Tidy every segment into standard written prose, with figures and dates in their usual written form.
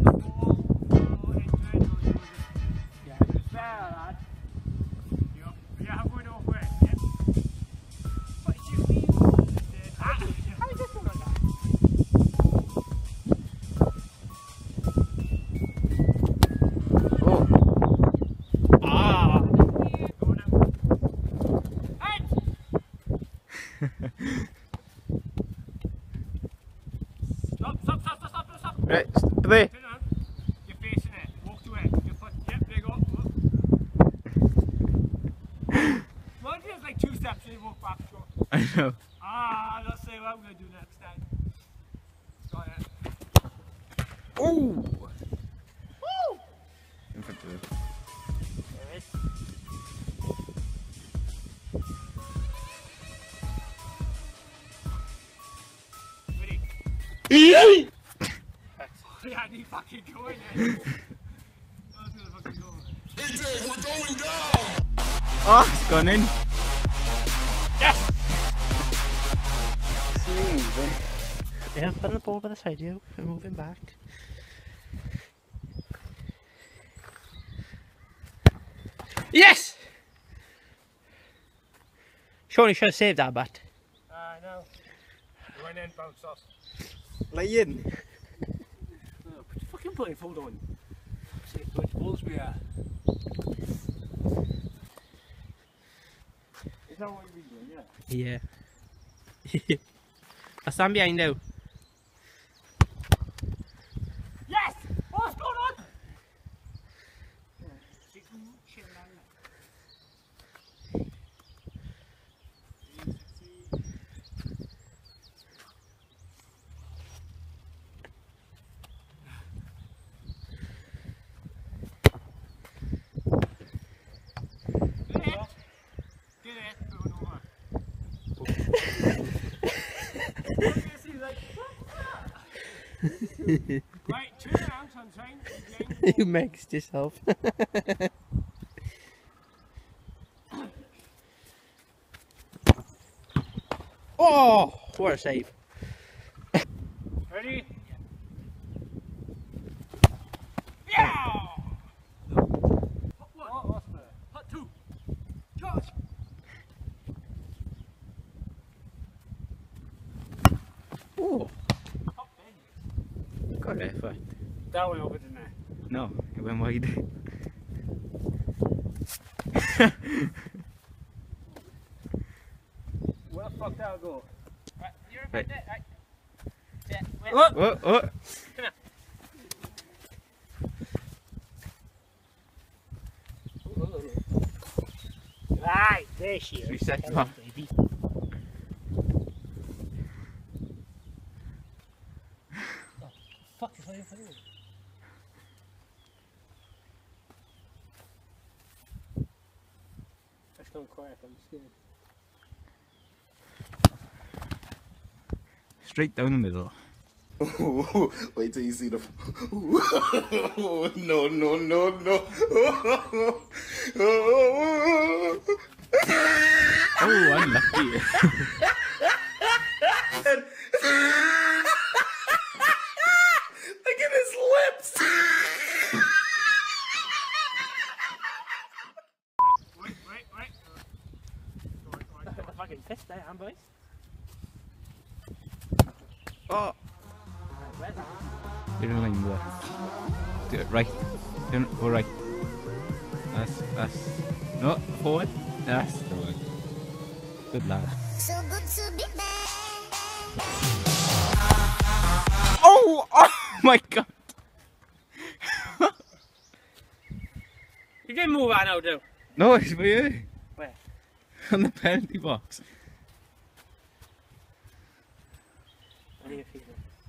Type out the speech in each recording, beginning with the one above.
Right, there. Turn around. You're facing it. Walk to it. Your foot. Yep, there you go. Well, it's like 2 steps and you walk back. Go. I know. Let's see what I'm going to do next time. Got it. Oh! Woo! In front of it. There it is. Ready? Yeah! Yeah, I need fucking going then. I was gonna fucking go. AJ, we're going down! Oh, it's gone in. Yes! Yeah, I'm putting the ball by the side of you and moving back. Yes! Surely should have saved that bat. I know. You went in, bounced off. Lay in. Put your fucking blindfold on. See which balls we are. Is that what you're doing? Yeah. Yeah. I stand behind you. Yes! What's going on? Right, turn around, sunshine. You mixed yourself. Oh, what a save. Ready? Yeah! What's there? Hut 2. Charge! Oh, Hut Ben. Got it, but That went over, didn't it? no, it went wide. Where the fuck did I go? Right, you're Right. right. Right. Yeah, wait. Oh, oh. Come here. Right, there she is. Reset Hello, off. baby. Oh, fuck, it's not even funny. Let's go quiet, I'm scared. Straight down the middle. Wait till you see the. No, no, no, no. Oh, unlucky. Look at his lips. Wait. Fucking pissed there, am boys? Oh. Where's that? You're in line there. Do it right. Go right. That's. No, forward. That's the one. Good lad. So good to be back. Oh! Oh my god! You didn't move out now, do? No, it's for you. Where? On the penalty box. I need a feeling.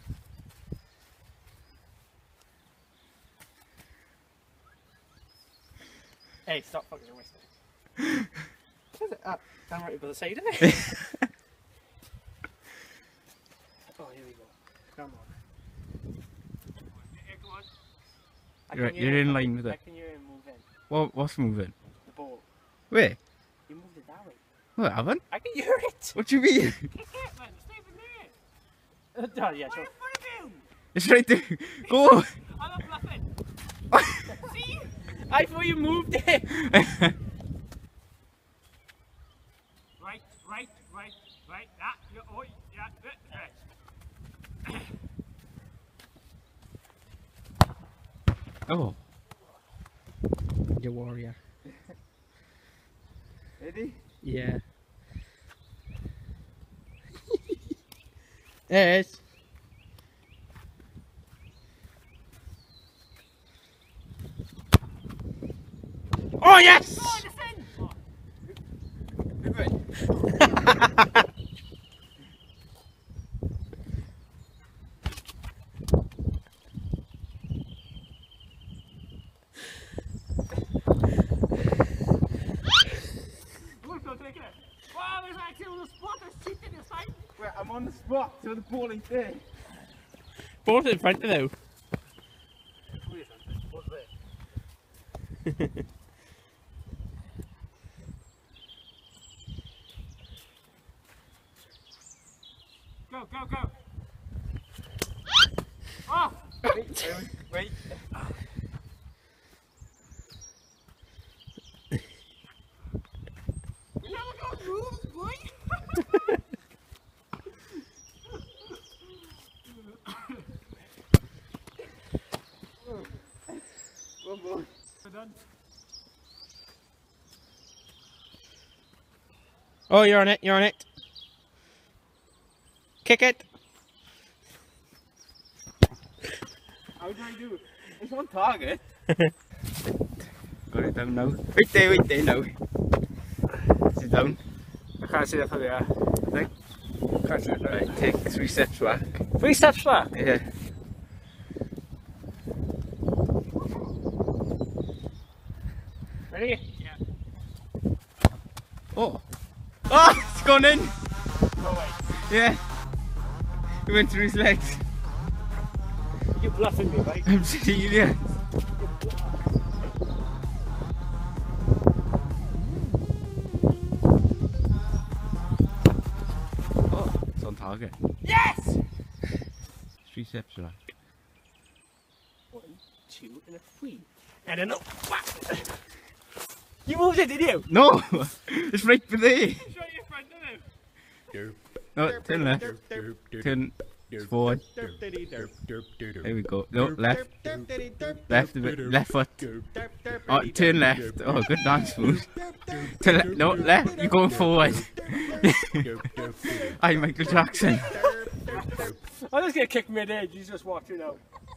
Hey, stop fucking whistling. Where's it at? I'm right by the side of it. Oh, here we go. Come on. Go on. You're in line with I it. can hear him moving. What's moving? The ball. Where? You moved it that way. No, I haven't. I can hear it. What do you mean? Kick it, man. It's not even there. Oh, yeah, sure. It's right there. Go! I'm not I thought you moved it. Right. Ah, oh, yeah, right. Oh. You warrior. Ready? Yeah. Yes. Oh yes! Wow, there's actually a little spot that's cheating inside. Wait, I'm on the spot, so the ball is there. Ball's in front of you. Go. Oh! Wait. We never got moves, boy! One more. We're done. Oh, you're on it. Kick it. How do I do it? It's on target. Got it down now. Wait there now. Sit down. I can't see that from there. Can't see that from there. Right, take 3 steps back. 3 steps back? Yeah. Ready? Yeah. Oh! Oh! It's gone in! No way. Yeah. It went through his legs. You're bluffing me, right? I'm serious. Oh, it's on target. Yes! 3 steps back. 1, 2, and a 3. And then you moved it, did you? No! It's right there! Show your friend, didn't you? No, turn left. Turn forward. There we go. No, left. Left a bit. Left foot. Oh, turn left. Oh, good dance moves. Turn left. No, left. You're going forward. Hi, Michael Jackson. I'm just gonna kick mid-edge, you just walk through now.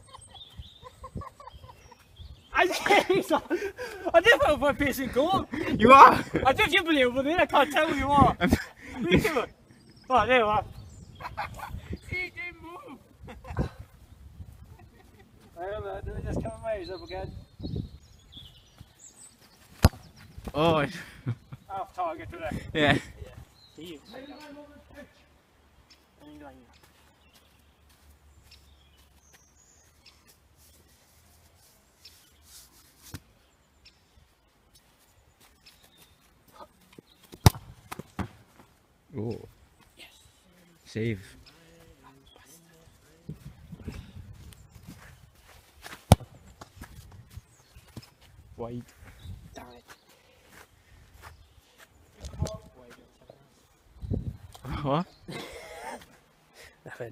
I didn't put a piercing goal. You are! I think you believe it, but then I can't tell who you are. What are you doing? Oh, there you are. See, it didn't move. I don't know, let me just cover my eyes up again. Oh, Off target today. yeah. See you. Oh. Yes. Save. Wide. Damn it. What? Nothing.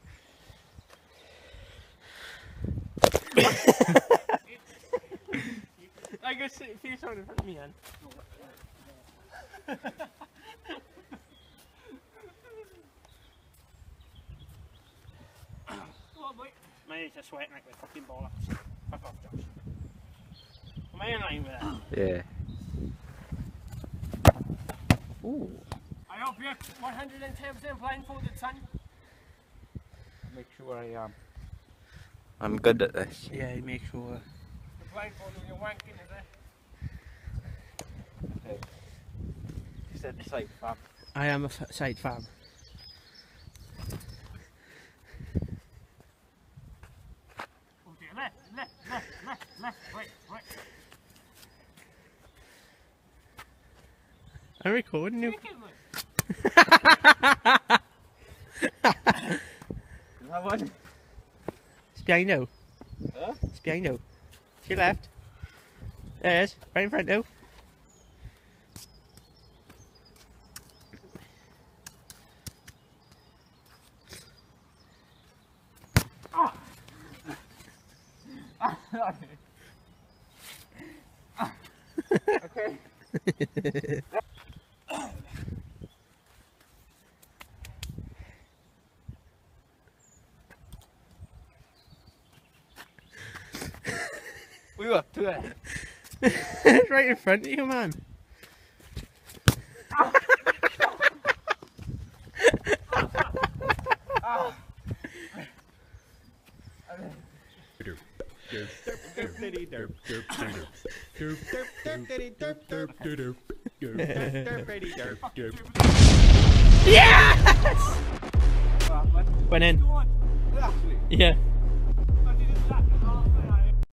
I go sit feel something in front of me, man. My ears are sweating like a fucking ball. Fuck off, Josh. Am I in line with that? Yeah. Ooh. I hope you're 110% blindfolded, son. Make sure I am. I'm good at this. Yeah, make sure. You're blindfolded when you're wanking, is it? Okay. You said the side, fam. I am a side fan. Oh dear, left, right. I'm recording you. That one? It's behind you. Huh? It's behind you. To your left. There it is. Right in front now. Okay. We were to it. It's right in front of you, man. Yes! Went in. Yeah.